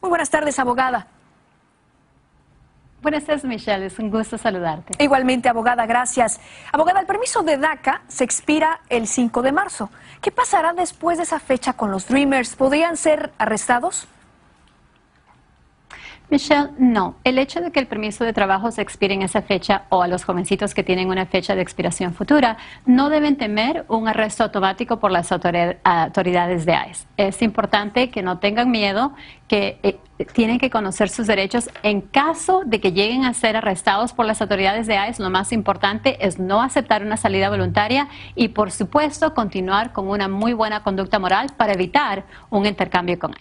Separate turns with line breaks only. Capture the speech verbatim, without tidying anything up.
Muy buenas tardes, abogada.
Buenas tardes, Michelle. Es un gusto saludarte.
Igualmente, abogada, gracias. Abogada, el permiso de DACA se expira el cinco de marzo. ¿Qué pasará después de esa fecha con los Dreamers? ¿Podrían ser arrestados?
Michelle, no. El hecho de que el permiso de trabajo se expire en esa fecha o a los jovencitos que tienen una fecha de expiración futura no deben temer un arresto automático por las autoridades de I C E. Es importante que no tengan miedo, que eh, tienen que conocer sus derechos. En caso de que lleguen a ser arrestados por las autoridades de I C E, lo más importante es no aceptar una salida voluntaria y, por supuesto, continuar con una muy buena conducta moral para evitar un intercambio con I C E.